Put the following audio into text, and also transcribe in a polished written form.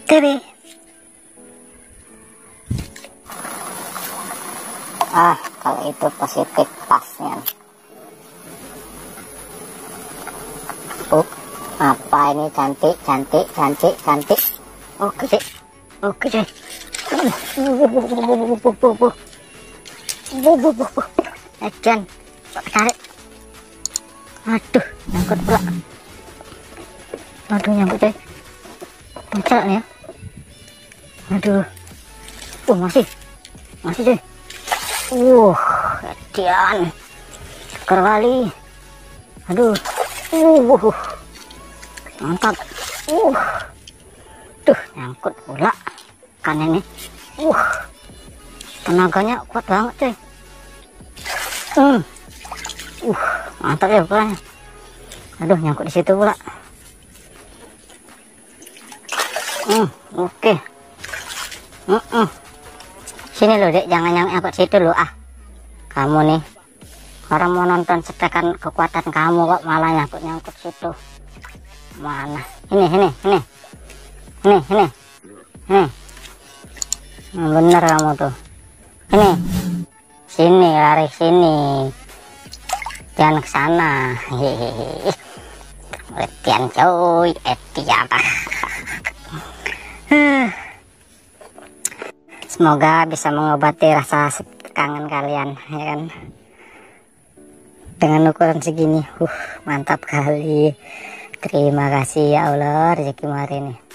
TV. Kalau itu positif pasnya. Apa ini cantik. Oke deh. Ejan, tarik. Aduh, nyangkut pula. Aduh, nyangkut deh. Muncul nih ya. Aduh. Masih deh. Ejan. Seger kali. Aduh. Mantap. Tuh, nyangkut pula kan ini. Tenaganya kuat banget cuy. Mantap ya pulanya. Aduh, nyangkut di situ pula. Oke. Sini loh dek, jangan nyangkut situ loh. Kamu nih orang mau nonton spekan kekuatan kamu kok malah nyangkut situ. Mana? Ini. Bener kamu tuh. Ini. Sini, lari sini. Jangan ke sana. Hehehe. Latihan coy, Etian. Semoga bisa mengobati rasa kangen kalian, ya kan? Dengan ukuran segini, mantap kali. Terima kasih ya Allah rezeki hari ini.